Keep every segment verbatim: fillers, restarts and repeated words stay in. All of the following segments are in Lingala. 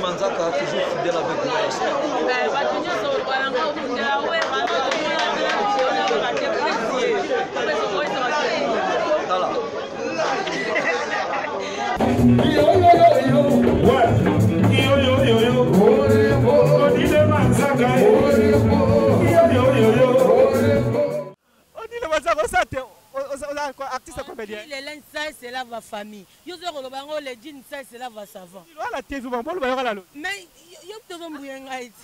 Manzaka toujours fidèle avec moi. Voilà. Yo yo yo yo. Ouais. Yo yo yo yo. On dit le Manzaka. Yo yo yo yo. On dit le Manzaka ça te artiste comédien. Les linges ça c'est là va famille. Yo zo ko bango les jeans ça c'est là va savant. Voilà T V bon bon ba yora lo. Mais yo to zo mbuyenga iti.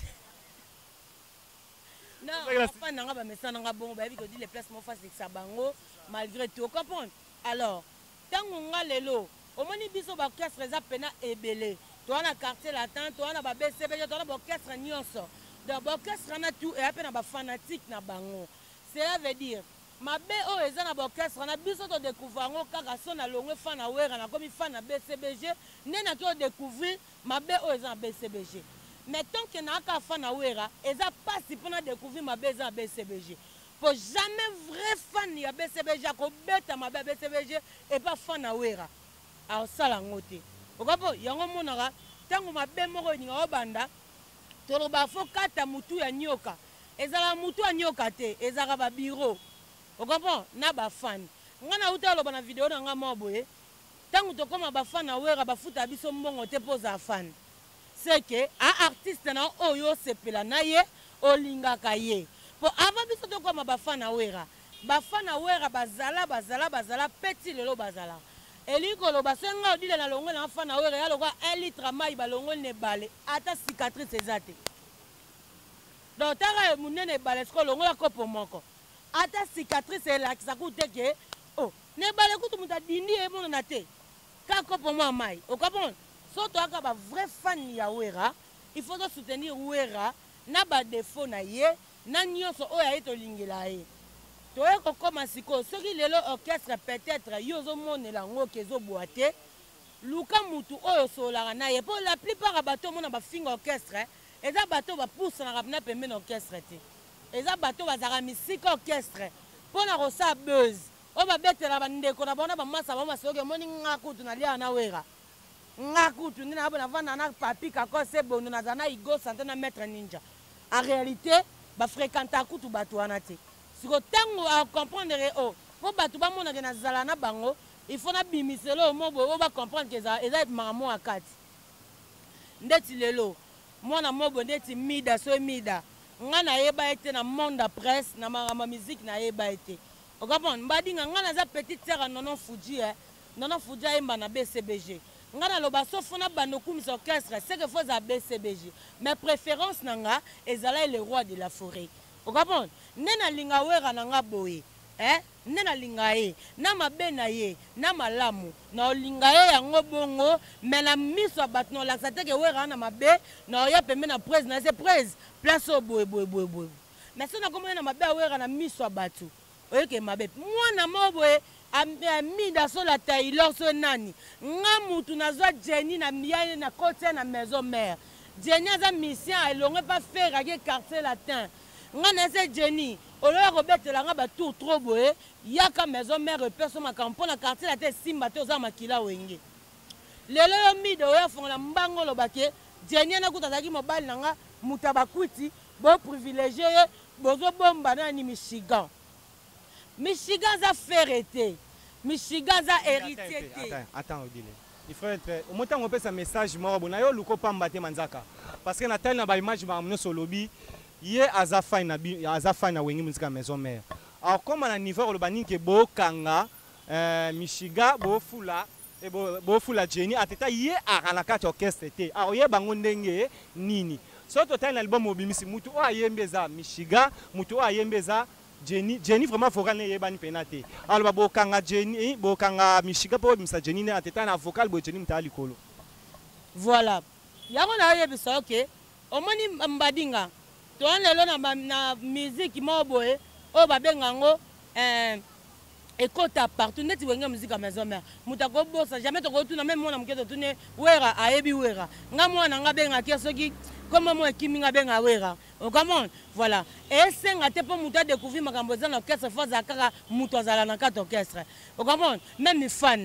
Non, pas nanga ba message nanga bon ba bi ko dit les placements face ça bango malgré tout comprendre. Alors, tango nga lelo, omoni biso ba orchestre za pena ebele. Toi na quartier latin, toi na ba B C B, toi na ba orchestre nyonso. Donc ba orchestre na tout et apena ba fanatique na bango. Cela veut dire mabe o eza na ba orchestre na biso to découvrir ngo kaka so na longwe fan na wera na komi fan na B C B G, ne na to découvrir mabe o eza na B C B G. Mais tant que na ka fan na wera, eza pas si pona découvrir mabe eza na B C B G. Pour jamais vrai fan ya B C B G ko beta mabe B C B G et pas fan na wera. Alors ça la ngote. Okapo yango monaka tango mabe moko ni obanda to ba fo kata mutu ya nyoka. Ezala mutu ya nyoka te, ezaka ba bureau. Okapo na ba fan. Ngana uta lo bana video na ngama boye. Tango to koma ba fan na wera ba futa biso mbongo te poza fan. C'est que un artiste na oyo sepela na ye olingaka ye. Pour avant biso to koma ba fan na wera. Ba fan na wera bazala bazala bazala petit lelo bazala. Eliko lo basenga odile na longo na fan na wera ya lokwa un litre mai ba longo ne bale ata cicatrice ezate. Donc tara munene bale sko longo la kopo moko. Ata cicatrice la kisa kuteke oh ne bale kutu muta dindi e mona na te. Ka kopo mo mai. O kapon so to aka ba vrai fan ya wera, il faut de soutenir wera na ba défaut na ye na nyonso oyo ayeto lingela ye. Toye ko koma siko soki lelo orchestre peut-être yozo monela ngo kezo boate luka mutu oyo solaka na ye pour la plupart bato mona ba finga orchestre eza bato ba pousse na rapna pembe na orchestre te eza bato bazaka misika orchestre pona ko sa buzz o ba betela ba ndeko na bona ba masa ba masoke moni ngakutu na lia na wera ngakutu ndina abona vana na papi kako se bono na zana igo santé na maître ninja en réalité ba fréquenter kutu bato wana te. Si vous comprendre oh, faut battre ba mona na zala na bango, il faut na bimiselo mo bo ba comprendre que ça eza mamo akati. Ndeti lelo, mona mobo ndeti mida so mida. Nga na yeba ete na monde de presse na ma musique na yeba ete. O comprendre mbadi nga nga na za petite sœur nonon Fuji eh. Nonon Fuji emba na B C B G. Nga na loba so fona bando kumisa orchestre, c'est que faut za B C B G. Mes préférences nanga ezala le roi de la forêt. O comprendre nena linga wera nanga boye eh nena linga ye na mabe na ye na malamu na linga ye yango bongo mais na miso batno la sateke wera na mabe na ya pembe na presse na se presse place o boye boye boye boye mais so na komo na mabe wera na miso batu oyeke mabe mwana mo boye ami da so la Taylor so nani nga mutu na zo Jenny na miya na côté na maison mère Jenny za mission elonge pas faire avec quartier latin. Nga nese Jenny, oloya ko betela nga ba tour trop boye, yaka maison mère personne ma campagne na quartier la tête simba te oza makila wenge. Lelo yo mido ya fonga mbango lobake, Jenny na kutazaki mobile nanga mutabakuti, bo privilégié, bozo bomba na ni Michigan. Michigan za ferrete. Michigan za héritier te. Attends, attends Odile. Il faut être au moment on peut ce message moi bon yo luko pamba te manzaka. Parce que na tel na ba image ba mno so lobby. Hier azafa na azafa na wengi musique maison mère. Alors comme à niveau le bani ke bo kanga euh Michigan bo fula et bo bo fula Jenny ateta hier à la carte orchestre té. Alors hier bango ndenge nini. So total na album obimisi mutu o ayembeza Michigan mutu o ayembeza Jenny Jenny vraiment vocal ne yebani penate. Alors bo kanga Jenny bo kanga Michigan po obimisa Jenny ne ateta na vocal bo Jenny mta likolo. Voilà. Yango na yebisa OK. Omoni mbadinga toan lelo na na musique mo boye o ba benga ngo euh ekota partout neti wenga musique à maison mère mutako bossa jamais to kotuna même mona muketo tune wera ayebi wera nga mwana nga benga kesoki comme moi kimi nga benga wera o comment voilà et senga te po muta découvrir makambo za na orchestre force akaka muto azala na kata orchestre o comment même fan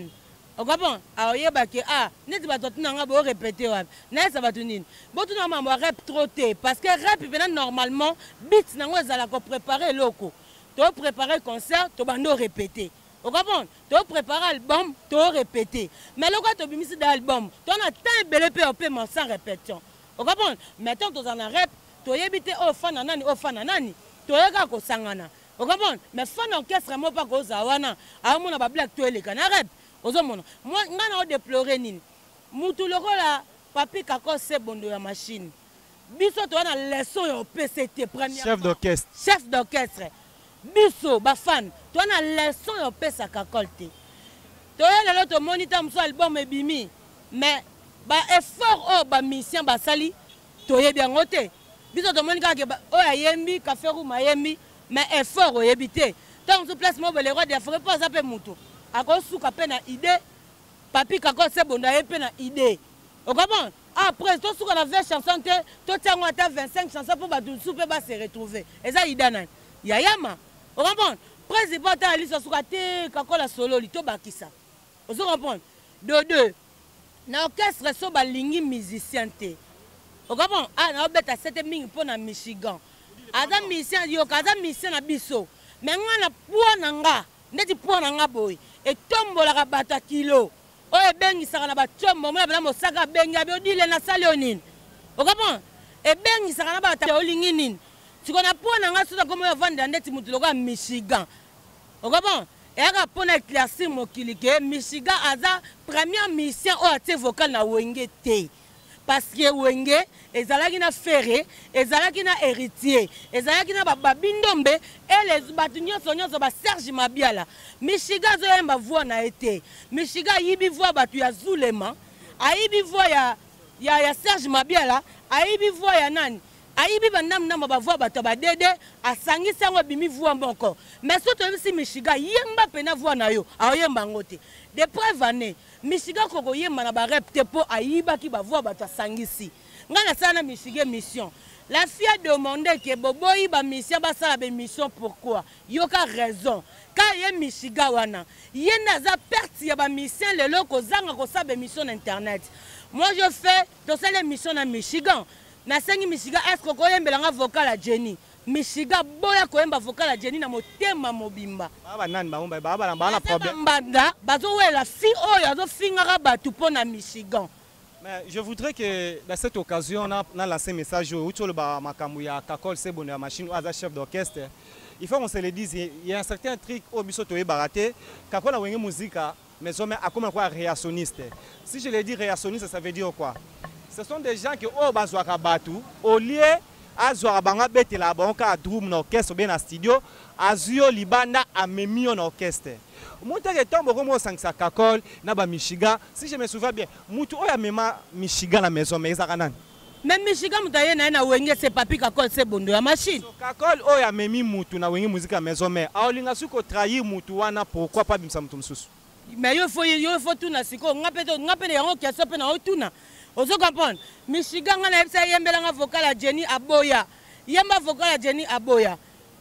O comprend? Alors yeba que ah, neti ba totuna nga bo répéter wa. Na ça va tunine. Bo tuna mambo rap trop té parce que rap maintenant normalement beat nango ezala ko préparer loko. To préparer concert, to bando répéter. O comprend? To préparer album, to répéter. Mais loko to bimisi d'album, to na temps belé pe opé sans répétition. O comprend? Maintenant to en rap, to yebite o fan nani, o fan nani. To yeka ko sangana. O comprend? Mais fan orchestre mo pas ko zawana. A mona ba black to ele kana rap. Ozomona moi ngana o déplorer nini mutu lokola papi kako se bondo ya machine biso to na leçon ya P C T premier chef d'orchestre chef d'orchestre biso ba fan to na leçon ya pesa kakolte to ya lelo to monitor muso album ebimi mais ba effort o ba mission ba sali to ye bien ngote biso to monika ke o ya yembi café room yembi mais effort o yebité tant sur place mo le roi de Afrique pas apé mutu ako suka pe na idée papi kako se bonda ye pe na idée o comprend après to suka na vingt chansons te to tiango ata vingt-cinq chansons pour ba tout soupe ba se retrouver eza idana ya yama o comprend président ta ali suka te kako la solo li to bakisa o so comprend de deux na orchestre so ba lingi musicien te o comprend ah na obeta sept ming pour na Michigan ada musicien yo kaza musicien na biso mais ngana pour na nga ndeti pour na nga boy et tombola ka bata kilo o e bengi saka na ba chombo mona bana mosaka bengi abi odile na salionine o comprend e bengi saka na bata olingi nini sikona pona nga soza komo ya vanda ndeti mutu loka Michigan o comprend e aka pona éclaircir mokili ke Michigan aza première mission o atie vocal na wenge te parce que wenge ezalaki na ferré ezalaki na héritier ezalaki na babindombe et les batu nyonso nyonso ba Serge Mabiala Michigan zo yemba voix na été Michigan yibi voix batu ya Zulema ayibi voix ya ya ya Serge Mabiala ayibi voix ya nani ayibi bandam na ba voix batu ba dede asangi sango bimi voix mboko mais soto si Michigan yemba pena voix na yo ayemba ngote de preuve année Michigan koko yemba na ba rep te po ayiba ki ba voix batu asangisi ngana sana Michigan mission la fille a demandé que boboyi ba mission ba sala ba mission pourquoi yoka raison quand y Michigan wana yenda za perte ya ba mission lelo ko zanga ko sa ba mission internet moi je fais to sala mission na Michigan na sengi Michigan est-ce ko yembela nga vocal à Jenny Michigan boya ko yemba vocal à Jenny na motema mobimba baba nani ba umba baba ba na problème banda bazo we la fille oyo azo finga ba tu pona Michigan. Mais je voudrais que dans cette occasion, on a, on a lancé un message au Makamouya, Kakol, c'est bon, la machine, ou à chef d'orchestre. Il faut qu'on se le dise, il y a un certain truc au Bisoto et Baraté, Kakol a une musique, mais on a comme quoi réactionniste. Si je le dis réactionniste, ça veut dire quoi? Ce sont des gens qui ont besoin de au lieu à Zoarabanga, Bete la banque, à Drum, orchestre, bien en studio, à Zio, Libana, à Memi, en orchestre. Mouta ke tombo comme sangsa Kakol na ba Michigan si je me souviens bien mutu oya mema Michigan la maison mais ça kanan même Michigan mutaye na na wenge c'est papi Kakol c'est bondo ya machine so, Kakol oya memi mutu na wenge musique la maison mais aolinga suko trahir mutu wana pourquoi pas bimsa mutu mususu mais yo faut yo faut tuna siko ngape to ngape yango kiaso pe na otuna ozo comprendre Michigan ngana ebisa yembela nga vocal à Jenny Aboya yemba vocal à Jenny Aboya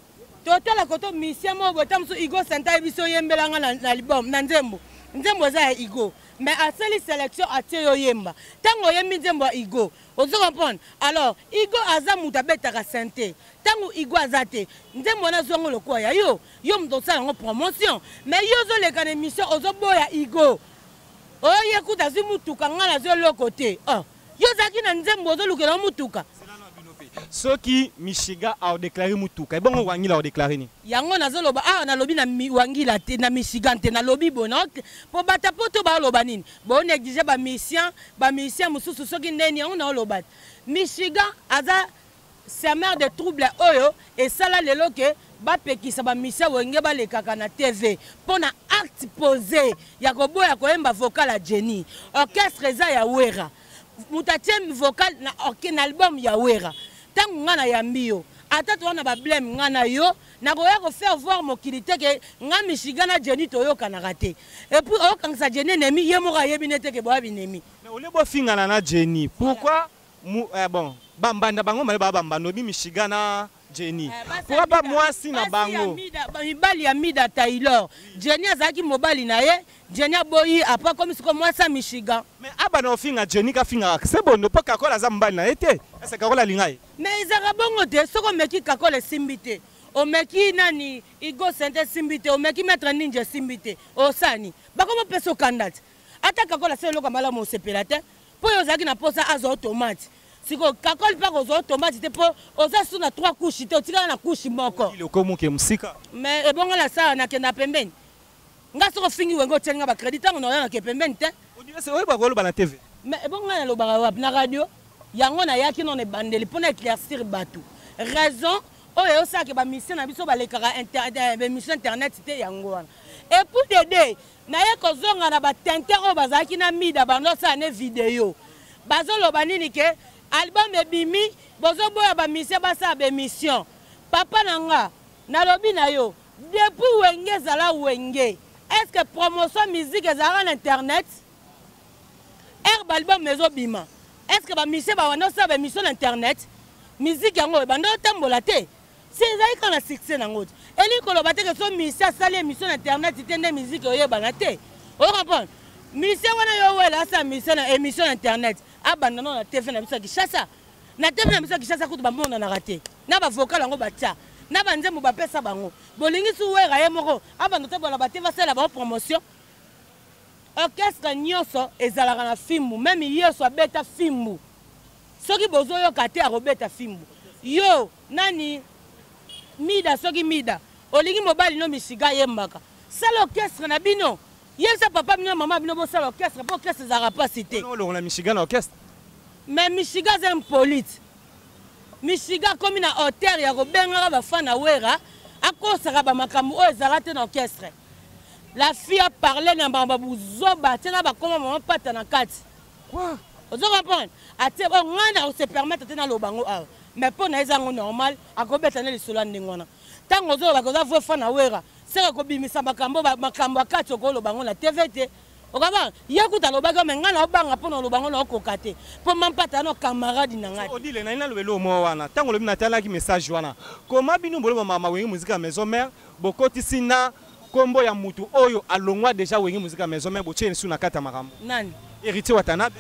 total la koto mission mo botam so Igo Santa biso yembela nga na album na nzembo nzembo za Igo mais à celle sélection a yo yemba tango yembi nzembo Igo ozo comprendre alors Igo aza muta betaka santé tango Igo azate nzembo na zongo lokwa ya yo yo mto sala ngo promotion mais yo zo le kana mission ozo boya Igo o yekuta zi mutuka nga na zo lokote oh yo zaki na nzembo ozo lukela mutuka ceux qui Michigan a déclaré mutuka et bon wangila a déclaré ni yango nazoloba ah na lobi na wangila te na Michigan te na lobi bona po bata poto ba loba nini bo négliger ba mission ba mission mususu soki ndeni yango na loba Michigan aza sa mère de trouble oyo et sala lelo ke ba pekisa ba mission wenge ba lekaka na T V pona acte posé ya ko boya ko emba vocal à Jenny orchestre za ya wera mutatie vocal na orchestre na album ya wera tangu ngana yambi yo atatu wana ba blame ngana yo na ko ya ko faire voir mokilité ke nga Michigan na Jenny toyoka na raté et puis o kangsa Jenny nemi yemoka yebinete ke bo abinemi mais ole bo fingana na Jenny pourquoi mu eh bon bambanda bango male ba bambano bi Michigan na Jenny. Pourquoi pas moi si na bango? Mibali ya Mida Taylor. Jenny azaki mobali na ye. Jenny boyi apa comme si moi ça Michigan. Mais aba na ofinga Jenny ka finga. C'est bon, pas kakola za mbali na été. Est-ce kakola lingai? Mais izaka bongo te soko meki kakola simbite. O meki nani Igo Sente simbite, o meki Maître Ninja simbite. O sani. Bakoma peso kandate. Ata kakola se loka mala mo sepela te. Po yo zaki na posa azo automate. Siko kakol pa ko zo tomate te po oza suna trois couches te otika na couche moko ile ko muke musika mais e bongo la sa na kenda pembeni nga soko fingi wengo tsenga ba credit ngo na ke pembeni te on dirait c'est oba ko na T V mais e bongo na lo ba na radio yango na yaki non e bandeli pona éclaircir batou raison oyo sa ke ba mission na biso ba lekara internet ba mission internet te yango wana et pour aider na ye ko zonga na ba tente o bazaki na Mida bando sa ne vidéo bazolo banini ke album ebimi bozo boya ba mission ba sa ba mission papa nanga na lobi na yo depuis wenge zala wenge est-ce que promotion musique ezala na internet er album mezo bima est-ce que ba mission ba wana sa ba mission na internet musique yango bando tambola te si ezali kana succès nango eli ko loba te que so mission sali émission na internet tende musique oyeba te o comprendre mission wana yo wela sa mission na émission na internet abanda na T V na biso Kishasa na T V na biso Kishasa kutu ba mona na raté na ba vocal yango batia na ba nzembo ba pesa bango bolingi su wera ye moko abanda te bola ba T V sala ba promotion orchestre nyoso ezalaka na fimbu même yeso abeta fimbu soki bozo yo kate arobeta fimbu yo nani Mida soki Mida olingi mobali no misiga yembaka sala orchestre na bino yesa papa bino maman bino bo sala orchestre pour orchestre za capacité non on a Michigan orchestre mais Michigan c'est un polite Michigan comme na hôtel ya ko benga ba fana wera akosaka ba makambo o ezalate na orchestre la fille a parlé na ba buzoba tena ba koma maman pata na kati quoi ozo comprendre ate o ngana o se permettre tena lo bango a mais pour na ezango normal akobeta na lisolo ndengona tango zo ba ko za vo fana wera sera ko bimisa makambo makambo akati okolo bango na T V T okaba yakuta lobaka menga na obanga pona lobango na okokate po mampata na camarade na ngati odile na ina lobelo mo wana tango lobi na tala ki message wana koma bino bolo mama wengi musique maison mère bokotisi na kombo ya mutu oyo alongwa déjà wengi musique maison mère boche nsu na kata makambo nani héritier watanabe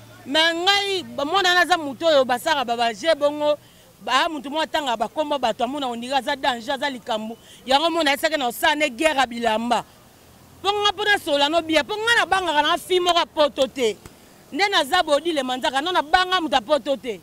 mengai mona na za mutu oyo basara baba je bongo ba mutu mo tanga ba kombo bato amona ondira za danger za likambu yango mona esaka na osane guerre bilamba ponga pona sola no bia ponga na banga na fimo ka potote nde na zabo di le manzaka no na banga muta potote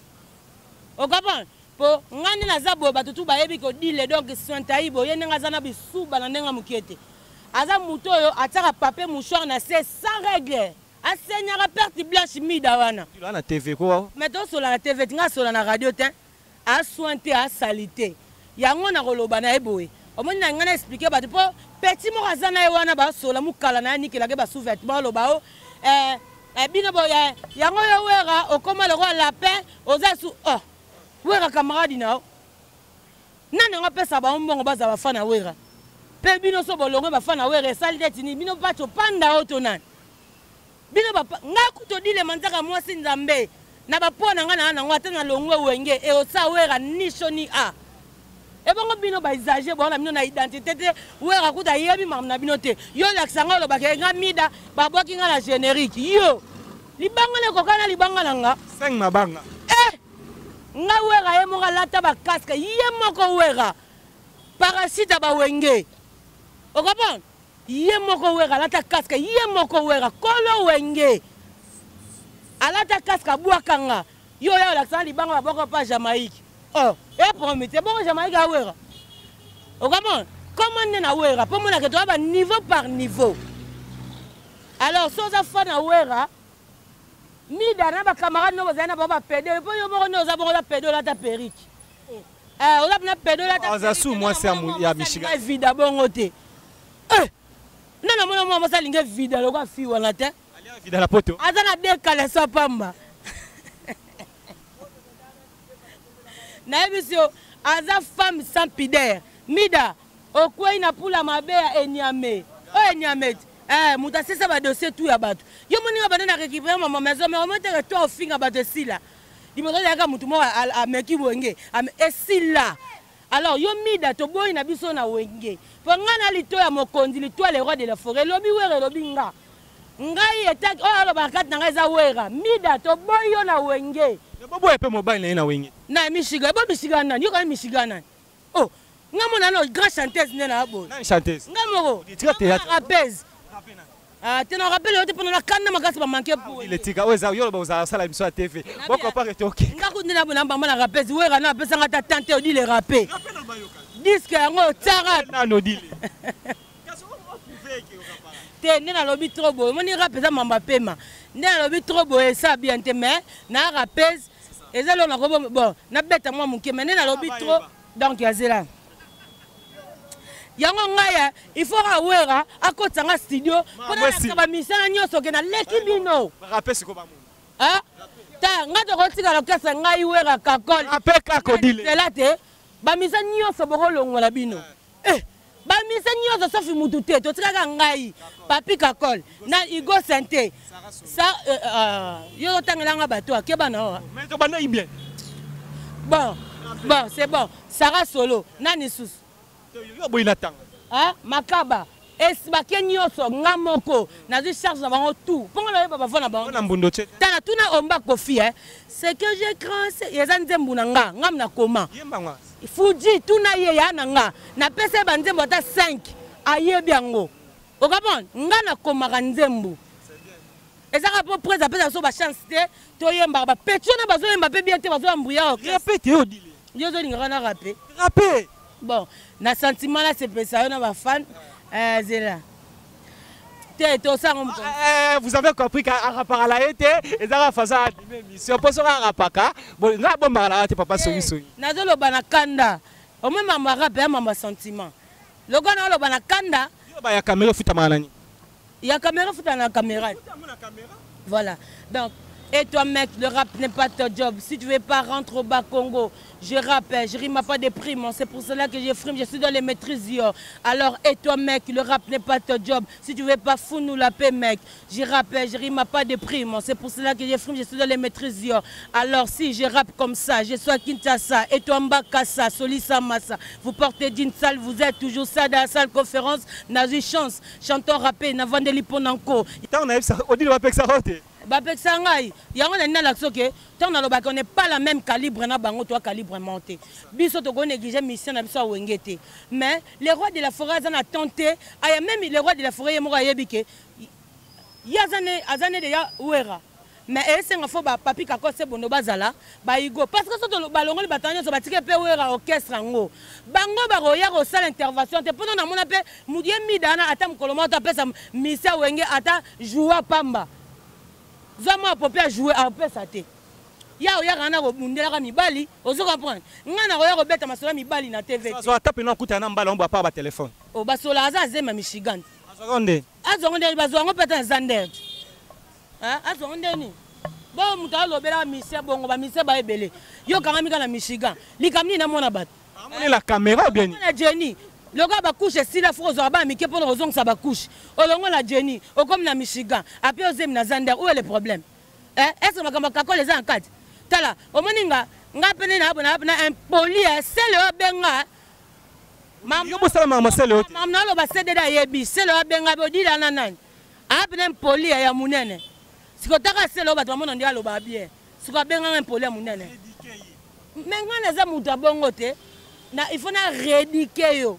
o kapon po ngani na zabo bato tu ba yebi ko dile donc santa ibo yene nga zana bisuba na ndenga mukete aza muto yo ataka papier mouchoir na c'est sans règle asenyaka perte blanche Mida wana tu na T V ko mais to sola na T V tinga sola na radio te a sointé a salité yango na koloba na eboye omoni na ngana expliquer ba po petit mo azana e wana ba sola mukala na nikela ke ba sous-vêtement lo ba o eh eh bino bo ya yango yo wera okoma le roi lapin oza su oh wera camarade na nana nga pesa ba mbongo baza ba fana wera pe bino so bolongo ba fana wera salite tini bino bato panda oto nan bino ba nga kuto dile manzaka mwasi nzambe na ba pona nga na ngo atana longwe wenge e osa wera nisho ni a e bongo bino ba exagé bona bino na identité te wera kuta yebi mam na bino te yo laksanga lo ba ke nga Mida ba boki nga na générique yo libanga le kokana libanga nga cinq mabanga eh nga wera ye mo lata ba casque ye moko wera parasite ba wenge o kapon ye moko wera lata casque ye moko wera kolo wenge alata casque bwakanga yo yo laksanga libanga ba boko pa Jamaïque oh et promettez bon Jamaïque a wera o comment comment na wera pour moi que tu vas niveau par niveau alors so za fana wera Mida na ba camarade no bazana ba ba pédé po yo mo no za bon za pédé la ta perrique eh on a na pédé la ta aza sou moi c'est ya Michigan vida bongo te eh nana mo mo mo salinga vida lo kwa fi wana te ali vida la poto azana dekala sa pamba na ebisio aza femme sans pudeur Mida okwei na pula mabe ya enyame o enyame eh muta sesa ba dossier tout ya bato yo moni ba na récupérer maman maison mais au moins que toi ofinga bato sila dimoto ya ka mutu mo a meki wenge am esila Alors yo mida to boy na biso na wenge. Po ngana lito ya mokonzi lito le roi de la forêt lobi were lobi nga. Ngai etak o alo bakat na ngeza wera. Mida to boy yo na wenge. Le bobo epe mobile na wenge. Na Michigan, bo Michigan nan, yo ka Michigan nan. Oh, ngamo na no grand chanteuse ne na bo. Na chanteuse. Ngamo. Tika théâtre. Rappeuse. Ah, tu n'as rappelé que pendant la canne ma casse pas manquer pour. Il est tika oza yo ba za sala biso à T V. Boko pas rete OK. Ngaku ndina bona mbamba na rappeuse wera na pesa ngata tante odi le rapper. Disque ngo tsara na no dile. Te nena lobi trop beau. Moni rappeuse mamba pema. Nena lobi trop beau et ça bien te mais na rappeuse et ça là bon na bête moi mon mais nena lobi trop donc yazela. Yango ngaya il faut awera akotanga studio pona na ba misana nyoso ke na leki bino rappel siko ba mu ah ta ngado kotika la kasa ngai wera kakol rappel ka kodile cela te ba misana nyoso boko longola bino eh ba misana nyoso safi mutu te to tika ngai papi kakol na igo santé ça yo tangela nga bato akeba na mais to bana bien bon bon c'est bon Sarah Solo nani sus yo boy latanga ah makaba es bakenyoso ngamoko na zi charge na bango tout pongo na baba vona bango na mbundo che tana tuna omba kofi hein c'est que j'ai cransé yeza nzembu na nga ngam na koma yemba ngwa fuji tuna ye ya na nga na pese ba nzembu ata cinq ayebi yango okapon nga na koma ka nzembu ezaka po presa pesa so ba chance te to yemba ba petio na bazo yemba pe bien te bazo ambuya ok répète yo dile yo zo linga na rapé rapé. Bon, na sentiment là c'est ça on va fan euh zela. Té to ça on euh vous avez compris qu'à rapport la été et ça va faire ça mission pour ça rapaka bon nga bon mara te papa soyi soyi na zo lo bana kanda au même mama rapé mama sentiment le gars lo bana kanda yo ba ya caméra futa malani ya caméra futa na caméra voilà donc et toi mec, le rap n'est pas ton job. Si tu veux pas rentrer au bas Congo, je rappe, je rime pas des primes. C'est pour cela que je frime, je suis dans les maîtrises. Yo. Alors et toi mec, le rap n'est pas ton job. Si tu veux pas fou nous la paix mec, je rappe, je rime pas des primes. C'est pour cela que je frime, je suis dans les maîtrises. Yo. Alors si je rappe comme ça, je suis à Kinshasa, et toi Mbakassa, Solissa Massa, vous portez d'une salle, vous êtes toujours ça dans la salle conférence, n'a eu chance, chanteur rappé, n'a vendu l'Iponanko. On a eu ça, on dit le rap ça rote. Bapek sangai yango na nina lakso ke tant na loba qu'on n'est pas la même calibre na bango toi calibre monté biso to go négliger mission na biso wengete mais les rois de la forêt en a tenté aya même les rois de la forêt mo yebike yazane azane de ya wera mais ese nga fo ba papi kako se bondo bazala ba igo parce que so to balongo li batanya so batike pe wera orchestre ngo bango ba roya ko sala intervention te pendant na mona pe mudie midana ata mkoloma ta pesa misa wenge ata joua pamba Zama popé a joué à peu ça té. Ya oya kana ko bundela ka mibali, ozo comprendre. Ngana oya ko beta masola mibali na T V. So atape na kuta na mbala on ba pa ba téléphone. O basola aza zema Michigan. Azokonde. Azokonde bazo ngo peta Zander. Hein? Azokonde ni. Bo muta lo bela mise bongo ba mise ba ebele. Yo kanga mika na Michigan. Likamni na mona bat. Amoni la caméra bien. Na Jenny. Le gars va coucher si la froze va miquer pour raison que ça va coucher. Au long la Jenny, au comme la Michigan, après aux na Zander, où est le problème? Hein? Est-ce que ma camarade les en quatre? Tala, au moninga, nga pene na na na impoli, c'est le benga. Maman, yo bosala mama c'est le. Maman lo ba cédé da yebi, c'est le benga bodi la nanan. A pene impoli ya munene. Sikotaka c'est le ba to mona ndia lo ba bien. Siko benga impoli ya munene. Mais nga na za muta bongo te. Na il faut na rédiquer yo.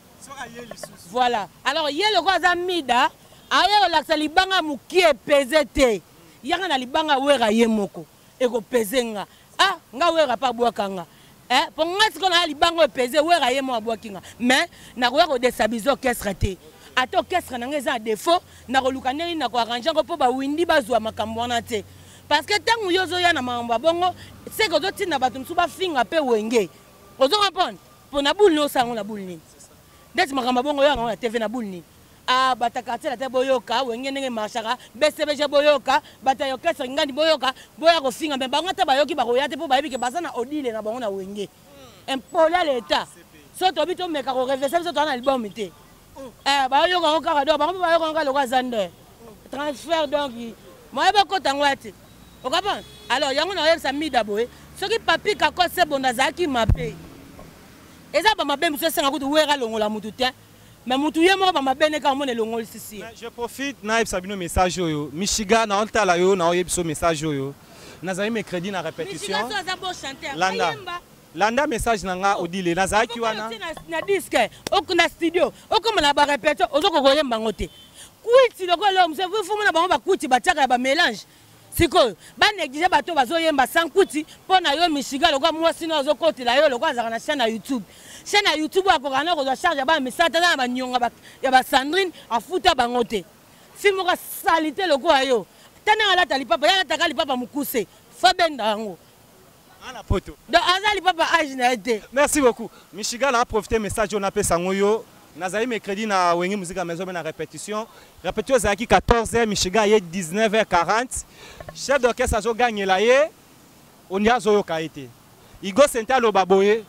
Voilà. Alors, il y a le roi Zamida, ailleurs la libanga mukie pesete. Il y a un libanga wera yemoko. Et go pesenga. Ah, nga wera pa boakanga. Eh, pour moi, c'est qu'on a libanga pesé, wera yemo boakinga. Mais, na wera déstabiliser orchestre te. Ato orchestre na ngeza défaut, na kolukane na ko arranger ko ba windi bazwa makambo na te. Parce que tant yozo ya na mamba bongo, c'est que d'autres na batum suba finga pe wenge. Ozo comprendre? Pour na boule no sango na boule ni. Dès makamba bongo yo na T V na boule ni. Ah batakati la te boyoka wenge ndenge mashaka B C B G boyoka batayoka ngandi boyoka boya ko finga me bango ta bayoki ba koya te po ba yebike basa na odile na bango na wenge. Impola l'état. So to bito meka ko reverser so to na album te. Eh ba yo ko ka do bango ba yo ko ka lo ka Zander. Transfert donc moi ba ko tangwati. O comprend? Alors yango na yebsa mida boy. Soki papi ka ko se bonda zaki mape. eza ba mabe muso senga kutu wera longola mutu te mais mutu ye moko ba mabe ne ka mona longol sisi. Je profite na Sabino message yo Michiga na onta la yo na oyebiso message yo nazali mercredi na répétition Michiga so za bo chanteur Landa Landa message nanga odile nazaki wana na disque okuna studio okomona ba répétition ozoko koyemba ngote kuiti lokolo mse fumu na bango ba kuti ba tiaka ba mélange siko ba négliger bato bazoyemba sans kuti pona yo Michiga lokwa mwasi na ozokotela yo lokwa azaka na chaîne na YouTube chaîne na YouTube akokana ko charge ba message na ba nyonga ba ya ba Sandrine afuta bangote filmo ka salité lokwa yo tana ala tali papa ya taka li papa mukuse fabenda ngo ana photo donc azali papa age na été. Merci beaucoup Michiga na profiter message on appelle sangoyo nazali mercredi na wengi musique à maison na répétition répétition zaki quatorze heures Michiga ye dix-neuf heures quarante chef d'orchestre azo gagner la ye on y a zo yokaite Igo Senta lo baboye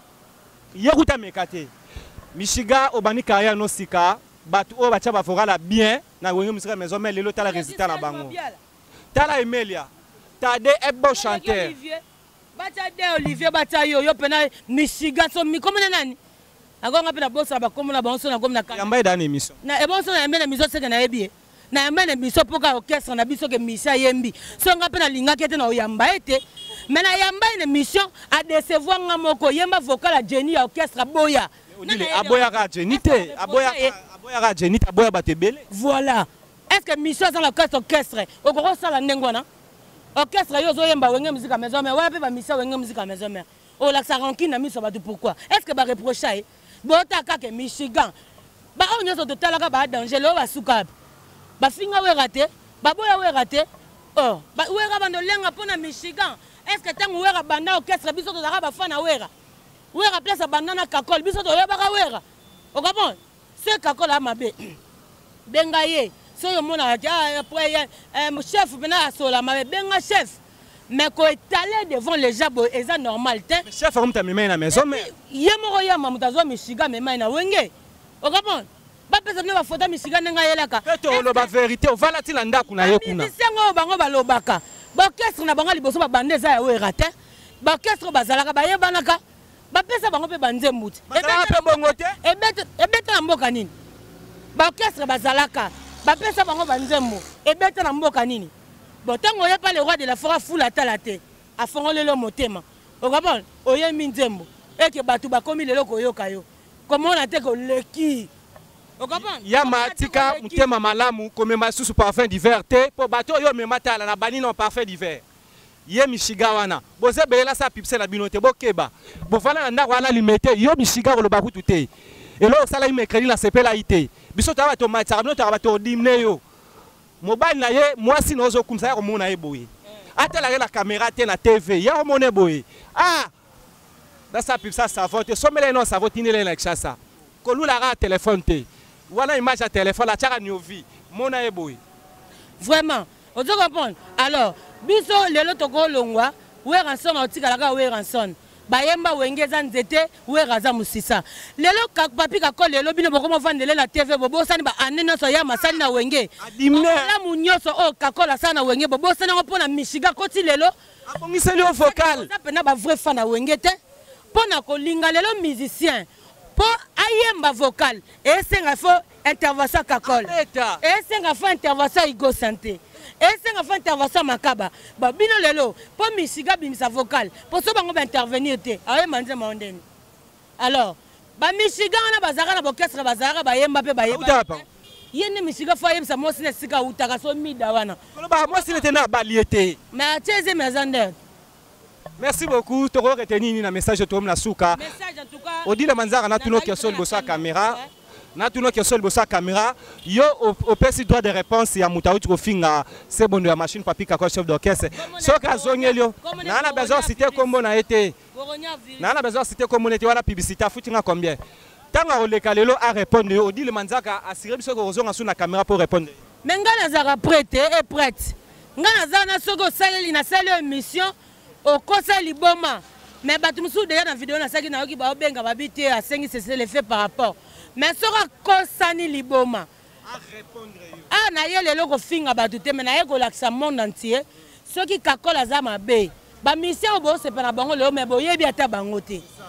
ye kuta mekate Michiga obani carrière no sika batu o bacha ba fora bien na wengi musique à maison mais lelo tala résultat na bango tala Emelia tade e bon chanteur bacha de Olivier bacha yo yo pena Michiga so mi comme nani agonga pena bossa ba comme na bonso na comme na yamba dans émission na e bonso na yamba na miso seke na ebie na yamba na miso poka orchestre na biso ke misa yembi so nga pena linga kete na yamba ete mais na yamba une mission à décevoir nga moko yemba vocal a Jenny orchestre boya odile aboya ka Jenny te aboya aboya ka Jenny aboya batebele voilà est-ce que mission dans l'orchestre orchestre okoko sala ndengwana orchestre yo zo yemba wenge musique à maison mais ouais pe ba mission wenge musique à maison mais oh la ça rancune na miso batu pourquoi est-ce que ba reprocher bota kake Michigan ba onyo so totalaka ba danger lo ba suka ba finga we raté ba boya we raté oh ba we ra bando lenga pona Michigan est-ce que tangu we ra banda orchestre biso to zaka ba fana we ra we ra place banda na kakol biso to yeba ka we ra o kapon c'est kakol a mabe benga ye so yo mona ja après euh chef bena sola mabe benga chef mais ko étaler devant les gens et ça normal te chef comme ta mema na maison mais yemoko ya mamutazo Michiga mema na wenge o kapon ba pesa ne ba photo Michiga nga yelaka peto lo ba vérité o vala ti landa kuna ye kuna bisengo bango balobaka ba orchestre na bango liboso ba bande za ya wera te ba orchestre bazalaka ba yebanaka ba pesa bango pe banze muti bazalaka pe bongo te ebete ebete na mboka nini ba orchestre bazalaka ba pesa bango banze mo ebete na mboka nini bon tango ya pas le roi de la forêt fou la talate a fongole le motema o kapon o ye minzembo et que batu ba komi lelo ko yoka yo comment on a te ko leki o kapon ya matika mutema malamu komema susu parfum d'hiver te po bato yo mema tala na bani non parfum d'hiver ye Michiga wana boze belela sa pipse na binote bokeba bo fala na ndako wana limete yo Michiga ko lo ba kutu te elo sala i mercredi na sepela ite biso ta ba to matsa no ta ba to dimne yo mobile na ye mwasi na ozo kumsa ya komona ye boye atala la caméra te na T V ya komona boye ah da sa pipsa savon te somele no savon tinele na kshasa kolula ra téléphone te wana image à téléphone la tchaka nyovi mona ye boye vraiment ozo comprendre alors biso lelo toko longwa we ranson otika la ka we ranson bayemba wengeza nzete we raza musisa lelo ka papi ka ko lelo bino boko mo vandele la T V bobo sani ba anene so ya masani na wenge adimne la munyoso o ka ko la sana wenge bobo sani ngo pona Michiga koti lelo abongiseli o vocal ça pena ba vrai fan na wenge te pona ko linga lelo musicien po ayemba vocal et senga fo intervention kakol et senga fo intervention Igo Santé et senga fo intervention makaba ba bino lelo po Michiga bimisa vocal po so bango ba intervenir te aye manze mondeni alors ba Michiga na bazaka na orchestre bazaka ba yemba pe ba yemba yene Michiga fo yemsa mosi na sika utaka so mida wana ko ba mosi ne tena baliete mais ateze mezande. Merci beaucoup. Toro reteni na message to la souka. Message en tout cas. Odile manzara na tuno question bosa caméra. Na tuno question bosa caméra. Yo au pesi droit de réponse ya mutaouti ko finga c'est bon de la machine papi ka chef d'orchestre. Soka zongelio. Na na besoin citer kombo na été. Na na besoin citer kombo na été wana publicité futinga combien. Tanga oleka lelo a répondre Odile manzaka assurer biso ko zonga sur na caméra pour répondre. Menga nazara prête et prête. Nga nazana soko saleli na sale émission. Au conseil liboma mais batu musu déjà dans vidéo na saki na yoki ba obenga babité a cinq c'est le fait par rapport mais sera kosani liboma à répondre ah na ye lelo ko finga batu te mais na ye ko laksa monde entier ceux qui kakola za mabe ba mission bo se para bango leo mais boyebi ata bango te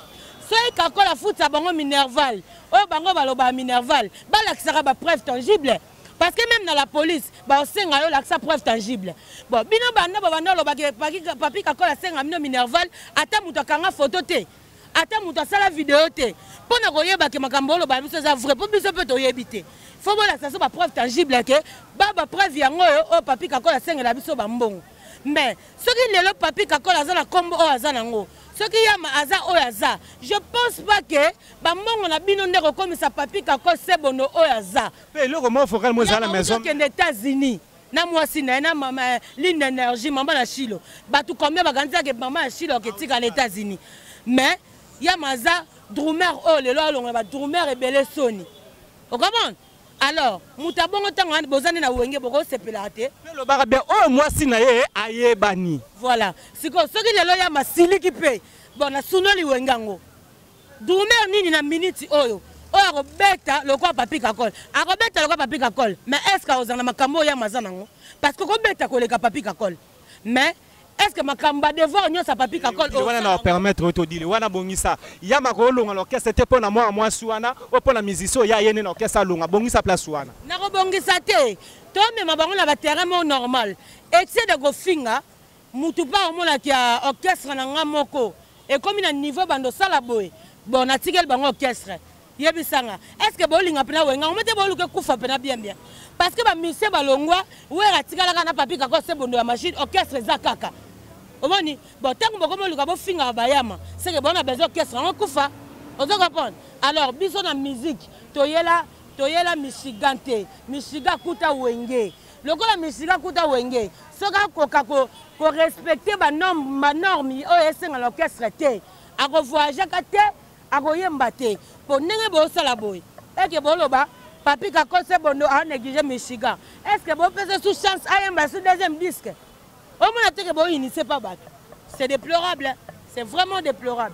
soki kakola futa bango minerval oyo bango baloba minerval balakisaka bapreuve tangible parce que même dans la police baosenga yo lakisa preuve tangible bon bino banda babanda olobaki papi kakola asenga bino minerval ata moto akanga photo te ata moto asala video te mpo na koyebake makambo oloba biso eza vrai mpo biso mpe toyebi te fo bolakisa so bapreuve tangible ke ba bapreuve yango oyo oyo papi kakola asengela biso bambongo mais soki lelo papi kakola aza na kombo oyo aza nango soki yama aza oyo aza je pense pas que bambongo na bino nde kokomisa papi kakola sebondo oyo aza mpe eloko moko fokale mo eza na maison okende États-Unis na mwasi na ye na mama ligne d'énergie mama na Chilo bato combien bakanzaki mama na Chilo oketika na États-Unis mais yama aza drumer oyo lelo alongola badrumer ebele soni okomona alors moto abongo ntango wana bozani na wenge bokosepelaka te lobaka bien oyo mwasi na ye ayebani voilà sikoyo soki lelo ya masiliki mpe bon nasunoli wenge yango drumer nini na miniti oyo oyo akobeta lokwa papi kakole akobeta lokwa papi kakole mais est ce que ozala na makambo oyo ya maza nango parce que okobeta koleka papi kakole mais est ce que makambo badevoir nyonso ya papi kakole wana na permettre otodile wana bongisa yama kolonga l'orchestre te mpo na mwa mwasi wana o mpo na musicien oyo ayene na orchestre alonga bongisa place wana nakobongisa te tomema bango na baterrain mo normal etie de kofinga mutu mpa omonaki ya orchestre na nga moko ekomi na niveau bando osala boye bon natikeli bango orchestre yebisanga est ce que bolinga mpena wenga ngo te boluka kufa mpena bien bien parce que bamusicien balongwa wera atikalaka na papi kako sebondo ya machine orchestre eza kaka omoni bon ntango bokomoluka bofingaka bayama seke bona besoin orchestre yango kufa ozo comprendre alors biso na musique toyela toyela michigan te michigan kuta wenge lokola michigan kuta wenge soki akoka korespecte banorme oyo esenga na orchestre te akovoyageaka te akoyemba te mpo ndenge bosala boye eke boloba papi kakose bondo anéglige michigan est ce que bopesa sous chance ayemba sous deuxième disque omona te ke boinitié pas bato c'est déplorable c'est vraiment déplorable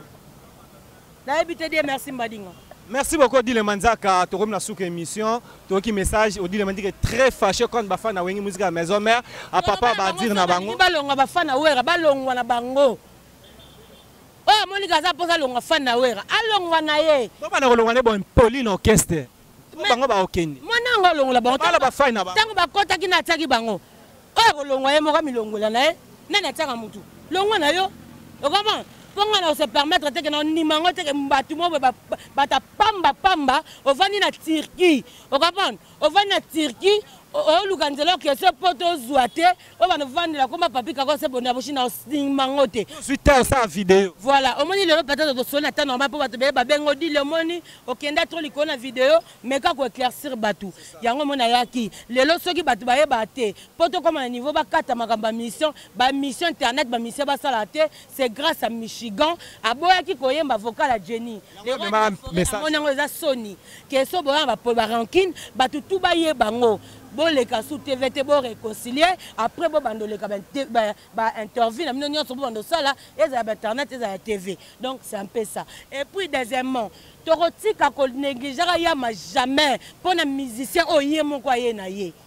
nayebi te die merci mbadinga. Merci beaucoup Odile Manzaka, tu as souke émission, tu as un message Odile Manzaka très fâché quand ba fana wengi musique à maison mère à papa ba dire na bango. Balonga ba fana wera balongwa na bango. Oh Monica za posa longa fana wera alongwa na ye. Ba bana kolongwa ne bon Pauline orchestre. Bango ba okeni. Mwana ngo longwa bango. Bala ba fana ba. Tango ba kota kina ataki bango. Oh kolongwa ye moka milongola na ye. Nani ataka mutu. Longwa na yo. Okama on se permettre de faire un numéro de bâtiment bata pamba pamba on va na Turquie on comprend on va na Turquie au luganzelo que ce poto zouate on va nous vendre la comme papi kako se bonne aboshi na mangote suite ça vidéo voilà au moni le peut-être de sonner temps normal pour bato ba bengo di le moni okenda trop liko na vidéo mais ka ko éclaircir batu yango mona yaki lelo soki batu ba yeba te poto comme na niveau ba kata makamba mission ba mission internet ba mission ba sala te c'est grâce à Michigan aboyaki koyemba vocal à Jenny message on a Sony que so boya ba ba rankine batu tout ba yebango bon les cas sous T V T bon réconcilier après bon bando les cas bah bah interview na mino nyonso bon ça là et ça internet et ça T V donc c'est un peu ça et puis deuxièmement torotika ko négliger ya ma jamais pour un musicien oye mon quoi yé na yé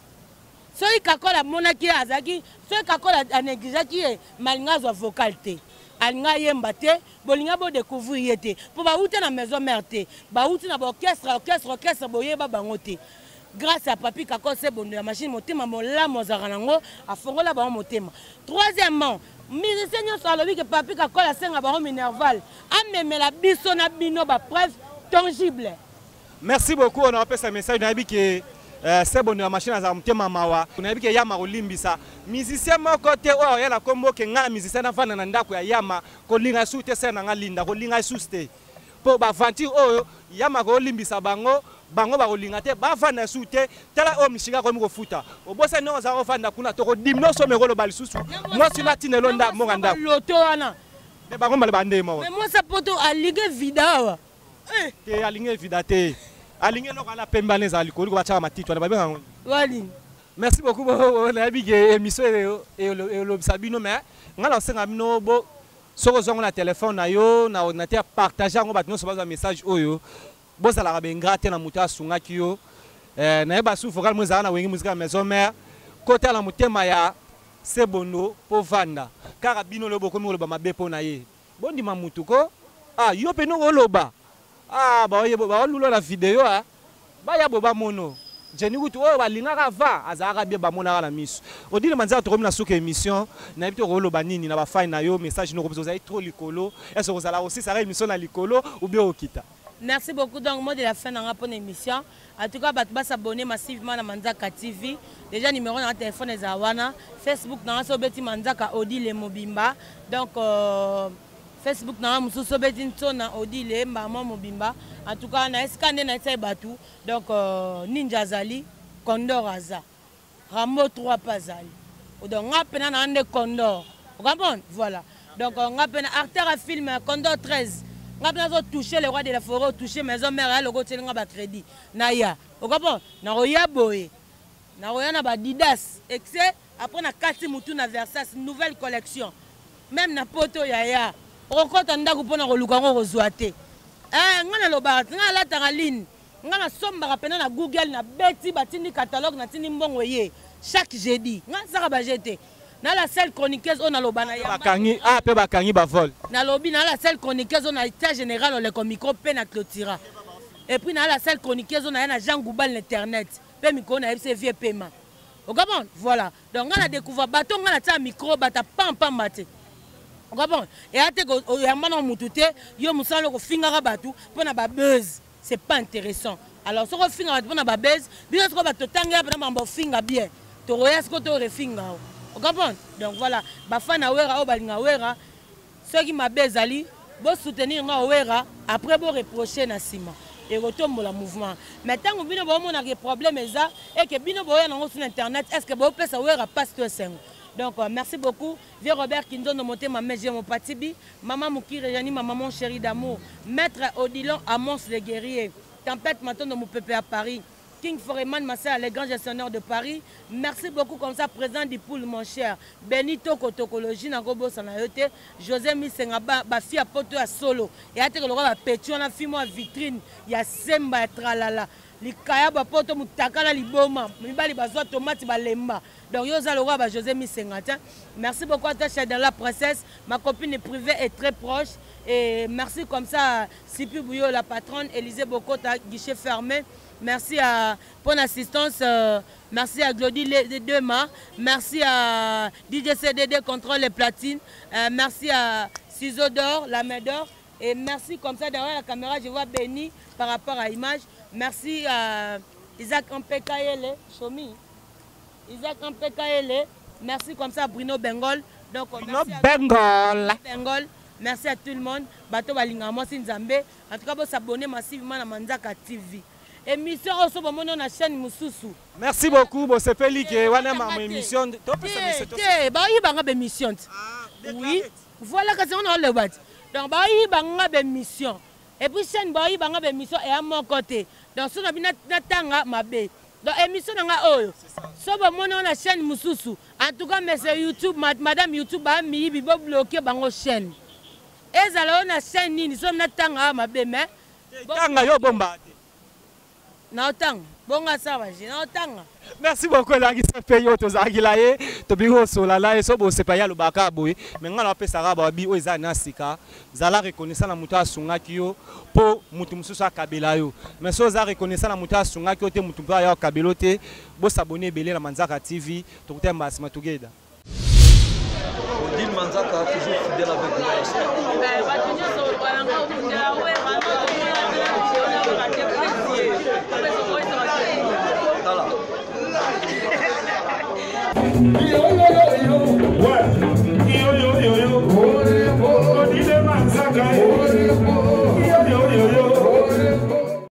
so ikakola monaki azaki so ikakola a négliger qui est malinga vocal te alinga yemba te bolinga bo découvrir te pour ba outa na maison mère te ba outa na orchestre orchestre orchestre boyeba bango te grâce à papi kako se bondo ya machine motema mola mozara nango afongola ba motema. Troisièmement musicien nyonso alobi que papi kako la senga ba minerval amemela biso na bino ba preuve tangible. Merci beaucoup on a passé un message na bi que c'est bondo ya machine za motema mawa na bi que yama kolimbisa musicien moko te oyo ya la kombo ke nga musicien na fana na ndako ya yama kolinga sute se na nga linda kolinga suste po ba aventure oyo yama kolimbisa bango bango ba kolinga te ba fana sute tala o mishiga ko miko futa obosa no za ko fanda kuna to ko dimno so me ko lo balisusu moi sina tinelo nda mo nganda loto wana me bango male bande mo mais moi ça poto alinge vida eh te alinge vida te alinge no kana pembane za likoli ko bacha matitwa na ba benga wali. Merci beaucoup na bige émission et le sabino mais ngala senga bino bo soko zongo na téléphone na yo na ordinateur partager ngo batno so ba message oyo boza la benga te na muta sunga kiyo eh na eba su focal moza na wengi musique maison mère côté la mutema ya sebondo po vanda car bino le boko mo le ba mabe po na ye bondi mamutu ko ah yo pe no oloba ah ba oye ba olulo la vidéo ah ba ya boba mono Jenny Kutu oyo balingaka va azaka bien ba monaka na miso odile manzaka to comme na suka émission na bito oloba nini na ba fine na yo message no ko besoin trop likolo est-ce que vous allez aussi ça émission na likolo ou bien okita. Merci beaucoup. Donc, moi de la fin dans la émission. En tout cas, bah, s'abonner massivement à Manzaka T V. Déjà, numéro dans le téléphone est Zawana. Facebook, dans le Sobeti Manzaka Odile Mobimba. Donc, euh, Facebook, dans le Sobeti Tona Odile Maman Mobimba. En tout cas, on a scanné dans Batou. Donc, euh, Ninja Zali, Condor Aza. Rambo trois Pazali. Donc, on a peine un Condor. Vous comprenez? Voilà. Donc, on a peine acteur à film Condor treize. On a touché le roi de la forêt, touché maison mère, le go tient ba crédit. Naya, vous comprenez? Na roya boy, na roya na ba Didas. Excès après na quatre mutu na Versace nouvelle collection. Même na poto yaya. On compte anda ko pona ko lukango ko zoate. Eh ngana lo ba ngana la taraline. Ngana somba pena na Google na beti batindi catalogue na tindi mbongo ye. Chaque jeudi, ngana saka ba jeter. Na la seule chroniqueuse on a lobana ya bakangi ah pe bakangi ba vol na lobi na la seule chroniqueuse on a état général on le micro pe na clôtura et puis na la seule chroniqueuse on a na Jean Goubal l'internet pe micro na c'est vieux paiement au Gabon voilà donc on a découvert bateau on a ta micro bata pam pam maté au Gabon et ate ko yamana mutute yo musalo ko fingara batou pour na ba buzz c'est pas intéressant alors so ko fingara pour na ba buzz bien ko bato tanga pour na ba finga bien to royas ko to refinga. Vous comprenez? Donc voilà, bafana wera o balinga wera ceux qui m'abaissent ali bo soutenir nga wera après bo reprocher na sima et retombe le mouvement. Maintenant vous bino bo mona que problème eza et que bino bo ya nango sur internet est-ce que bo pesa wera passe toi cinq. Donc euh, merci beaucoup vieux Robert Kindo no monter ma mère mon patibi maman Mukire Jani ma maman chérie d'amour maître Odilon Amos le guerrier tempête maintenant de mon peuple à Paris. King Foreman, ma soeur, les grands gestionnaires de Paris. Merci beaucoup comme ça, président du pool, mon cher. Benito Kotokologie, Nagobo Sanayote, José Misenga, Bafi à Poto à Solo. Et à te le roi Pétion, on a fait moi vitrine. Il y a Semba et Tralala. Les Kaya Poto Moutakala Liboma. Mibali Bazoa Tomate Balemba. Donc, Yosa le roi José Misenga. Merci beaucoup à ta chère de la princesse. Ma copine privée est très proche. Et merci comme ça, Sipi Bouyo, la patronne, Élisée Bokota, guichet fermé. Merci à, pour l'assistance, euh, merci à Glody Dema, merci à D J C D D Contrôle les platines, euh, merci à Ciseaux d'or, la main d'or, et merci comme ça derrière la caméra, je vois Béni par rapport à l'image. Merci à Isaac Ampekayele, Chomi, Isaac Ampekayele, merci comme ça à Bruno Bengol. Donc, Bruno Bengol. Bengol. Merci à tout le monde. Bato Balingamo Sinzambe. En tout cas, vous s'abonner massivement à Manzaka T V. Émission aussi bon na chaîne Mususu. Merci beaucoup bo sepeli ke wana ma émission to pesa émission. Eh ba yi banga be émission. Oui. Voilà que on a le bat. Donc ba yi banga be émission. Et puis chaîne ba yi banga be émission et à mon côté. Donc so na bina tanga mabe. Donc émission nga oyo. So ba mona na chaîne Mususu. En tout cas monsieur YouTube madame YouTube ba mi bi bo bloquer bango chaîne. Ezala na chaîne nini so na tanga mabe mais tanga yo bomba. Merci beaucoup Langi Sepeyo Tozagilaye Tobigo Solala et Sobo Sepaya le Bakaboy. Maintenant on peut Saraba Bi Oza Nasika. Zala reconnaissant la muta Sungakio pour Mutumususa Kabelayo. Mais Soza reconnaissant la muta Sungakio te Mutumba ya Kabelote. Bo s'abonner belé la Manzaka T V. Tokutem Basma Together. Odile Manzaka toujours fidèle avec moi. Voilà.